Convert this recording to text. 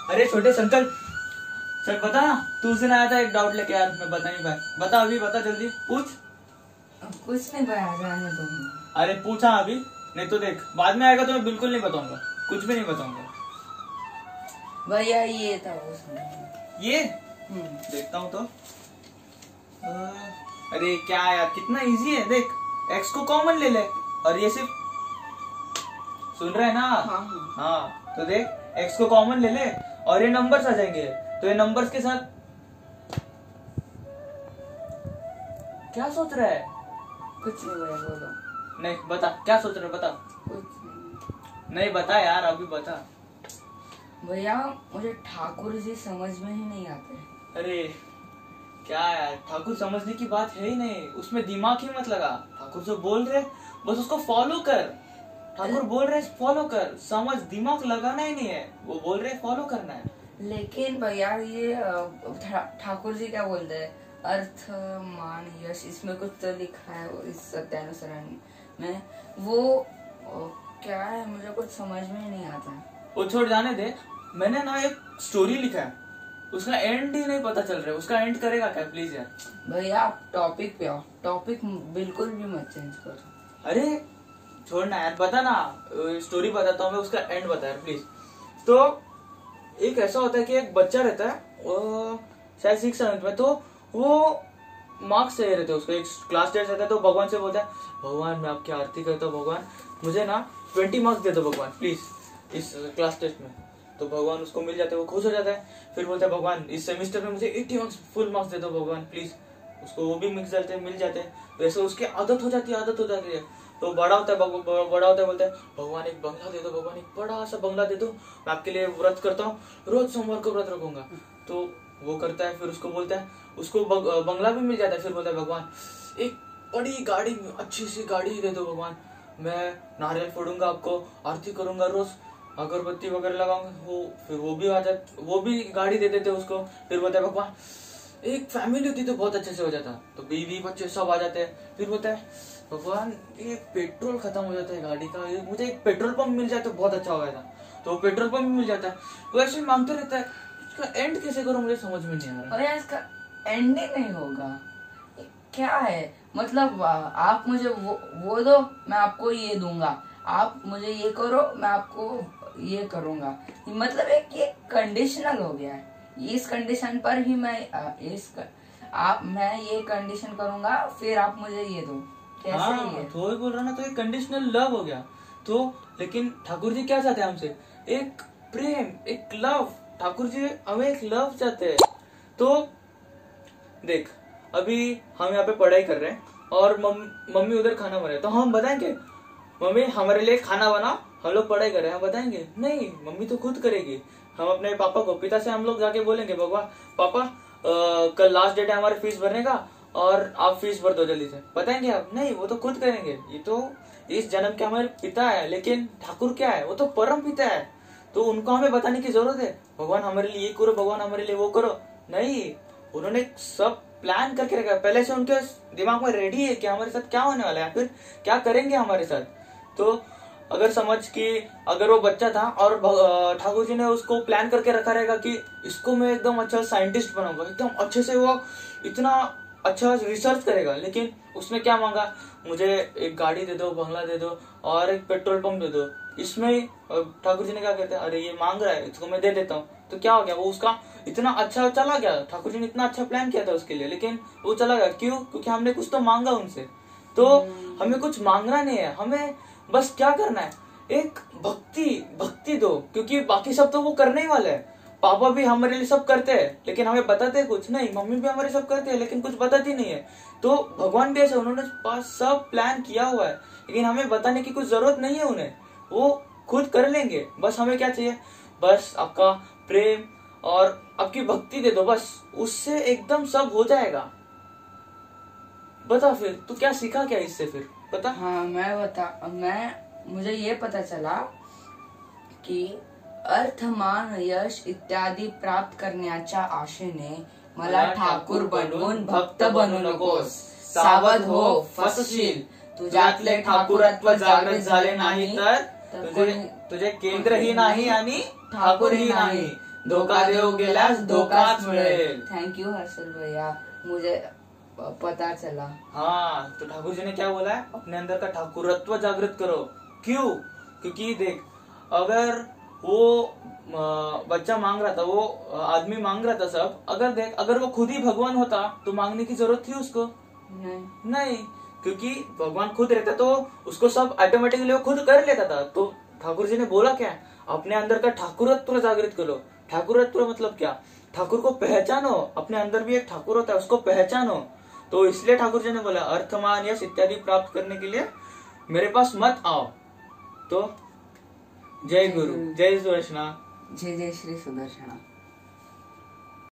अरे छोटे संकल, सर बता ना, तू उस दिन आया था एक डाउट लेके यार, मैं बता नहीं पाया। बता अभी, बता जल्दी पूछ। कुछ नहीं पाया, जाने दो। अरे पूछा अभी, नहीं तो देख बाद में आएगा तो मैं बिल्कुल नहीं बताऊंगा, कुछ भी नहीं बताऊंगा। भैया ये था वो ये देखता हूँ तो। अरे क्या यार, कितना इजी है। देख x को कॉमन ले ले और ये सिर्फ, सुन रहे हैं ना? हाँ तो देख x को कॉमन ले ले और ये नंबर्स आ जाएंगे, तो ये नंबर्स के साथ क्या सोच रहा है? कुछ नहीं भैया, बोलो। नहीं बता, क्या सोच रहा है बता। कुछ नहीं बता यार, अभी बता। भैया मुझे ठाकुर जी समझ में ही नहीं आते। अरे क्या यार, ठाकुर समझने की बात है ही नहीं, उसमें दिमाग ही मत लगा। ठाकुर जो बोल रहे बस उसको फॉलो कर। ठाकुर बोल रहे फॉलो कर, समझ, दिमाग लगाना ही नहीं है, वो बोल रहे फॉलो करना है। लेकिन भैया ये ठाकुर जी क्या बोलते हैं, अर्थ मान यश, इसमें कुछ तो लिखा है वो इस सत्यानुसरण में, वो क्या है मुझे कुछ समझ में ही नहीं आता। वो छोड़, जाने दे। मैंने ना एक स्टोरी लिखा है, उसका एंड ही नहीं पता चल रहा है, उसका एंड करेगा क्या प्लीज यार? भैया आप टॉपिक पे आओ, टॉपिक बिल्कुल भी मत चेंज करो। अरे छोड़ना यार, बता ना, स्टोरी बताता हूँ मैं, उसका एंड बता यार प्लीज। तो एक ऐसा होता है कि एक बच्चा रहता है, वो शायद 6 7 में, तो वो मार्क्स चाहिए रहते हैं उसको, एक क्लास टेस्ट रहता है, तो भगवान से बोलता है, भगवान मैं आपकी आरती करता हूँ, भगवान मुझे ना 20 मार्क्स दे दो भगवान प्लीज इस क्लास टेस्ट में। तो भगवान उसको मिल जाते हैं, वो खुश हो जाता है। फिर बोलता है, भगवान इस सेमेस्टर में मुझे 80 मार्क्स फुल मार्क्स दे दो भगवान प्लीज। उसको वो भी मिल जाते हैं। वैसे उसकी आदत हो जाती है। तो बड़ा होता है, बोलता है, भगवान एक बंगला दे दो, भगवान एक बड़ा सा बंगला दे दो, मैं आपके लिए व्रत करता हूँ, रोज सोमवार को व्रत रखूंगा। तो वो करता है, फिर उसको बोलता है, उसको बंगला भी मिल जाता है। फिर बोलता है, भगवान एक बड़ी गाड़ी, अच्छी सी गाड़ी दे दो भगवान, मैं नारियल फोड़ूंगा, आपको आरती करूंगा, रोज अगरबत्ती वगैरह लगाऊंगा। फिर वो भी आ जाता, वो भी गाड़ी दे देते उसको। फिर बोलता है, भगवान एक फैमिली होती तो बहुत अच्छे से हो जाता, तो बीवी बच्चे सब आ जाते हैं। फिर बोलता है, भगवान ये पेट्रोल खत्म हो जाता है गाड़ी का, मुझे एक पेट्रोल पंप मिल जाए तो बहुत अच्छा हो जाता। तो पेट्रोल पंप भी मिल जाता है। वो ऐसे मांगते रहता है, इसका एंड कैसे करूं मुझे समझ में नहीं आ रहा। भैया इसका एंड ही नहीं होगा, क्या है मतलब, आप मुझे वो दो, मैं आपको ये दूंगा, आप मुझे ये करो, मैं आपको ये करूंगा, मतलब एक कंडीशनल हो गया है। इस कंडीशन पर ही मैं मैं ये कंडीशन करूंगा, फिर आप मुझे ये दो, कैसे? हाँ, ये तो बोल रहा ना, तो एक कंडीशनल लव हो गया। तो लेकिन ठाकुर जी क्या चाहते हैं हमसे? एक प्रेम, एक लव। ठाकुर जी हमें एक लव चाहते हैं। तो देख, अभी हम यहाँ पे पढ़ाई कर रहे हैं और मम्मी उधर खाना बना रहे, तो हम बताएंगे मम्मी हमारे लिए खाना बना, हम लोग पढ़ाई कर रहे हैं, बताएंगे? नहीं, मम्मी तो खुद करेगी। हम अपने पापा को, पिता से हम लोग जाके बोलेंगे, भगवान पापा कल लास्ट डेट है हमारे फीस भरने का और आप फीस भर दो जल्दी से, बताएंगे आप? नहीं, वो तो खुद करेंगे। ये तो इस जन्म के हमारे पिता है, लेकिन ठाकुर क्या है? वो तो परम पिता है, तो उनको हमें बताने की जरूरत है, भगवान हमारे लिए ये करो, भगवान हमारे लिए वो करो। नहीं, उन्होंने सब प्लान करके रखा है, पहले से उनके दिमाग में रेडी है कि हमारे साथ क्या होने वाला है, फिर क्या करेंगे हमारे साथ। तो अगर समझ कि अगर वो बच्चा था और ठाकुर जी ने उसको प्लान करके रखा रहेगा कि इसको मैं एकदम अच्छा साइंटिस्ट बनाऊंगा, एकदम अच्छे से वो इतना अच्छा रिसर्च करेगा, लेकिन उसने क्या मांगा? मुझे एक गाड़ी दे दो, बंगला दे दो और एक पेट्रोल पंप दे दो। इसमें ठाकुर जी ने क्या कहते हैं, अरे ये मांग रहा है, इसको मैं दे देता हूँ। तो क्या हो गया? वो उसका इतना अच्छा चला गया, ठाकुर जी ने इतना अच्छा प्लान किया था उसके लिए, लेकिन वो चला गया। क्यों? क्योंकि हमने कुछ तो मांगा उनसे। तो हमें कुछ मांगना नहीं है, हमें बस क्या करना है, एक भक्ति दो, क्योंकि बाकी सब तो वो करने ही वाले हैं। पापा भी हमारे लिए सब करते हैं, लेकिन हमें बताते कुछ नहीं। मम्मी भी हमारे सब करते हैं, लेकिन कुछ बताती नहीं है। तो भगवान भी ऐसे, उन्होंने पास सब प्लान किया हुआ है, लेकिन हमें बताने की कुछ जरूरत नहीं है उन्हें, वो खुद कर लेंगे। बस हमें क्या चाहिए? बस आपका प्रेम और आपकी भक्ति दे दो, बस उससे एकदम सब हो जाएगा। बता फिर तू क्या सीखा क्या इससे, फिर बता। हाँ मुझे ये पता चला कि अर्थ मान यश इत्यादी प्राप्त करण्याच्या आशेने मला ठाकूर बनवून भक्त बनू नकोस, सावध हो फसशील, तुझ्यातले ठाकुरत्व जागृत झाले नाही तर तुझे केंद्रही नाही आणि ठाकूरही नाही, धोका देऊ गेल्यास धोकाच मिळेल. थैंक यू हर्षल भैया, मुझे पता चला. हाँ, तो ठाकुर जी ने क्या बोला है, अपने अंदर का ठाकुरत्व जागृत करो. क्यों? क्योंकि देख, अगर वो बच्चा मांग रहा था, वो आदमी मांग रहा था सब, अगर देख, अगर वो खुद ही भगवान होता तो मांगने की जरूरत थी उसको? नहीं, क्योंकि भगवान खुद रहता तो उसको सब ऑटोमेटिकली वो खुद कर लेता था. तो ठाकुर जी ने बोला क्या, अपने अंदर का ठाकुरत्व जागृत करो. ठाकुरत्व मतलब क्या, ठाकुर को पहचानो. अपने अंदर भी एक ठाकुर होता है, उसको पहचानो. तो इसलिए ठाकुर जी ने बोला, अर्थ मान यश इत्यादि प्राप्त करने के लिए मेरे पास मत आओ. तो जय गुरु, जय सुदर्शना, जय जय श्री सुदर्शना.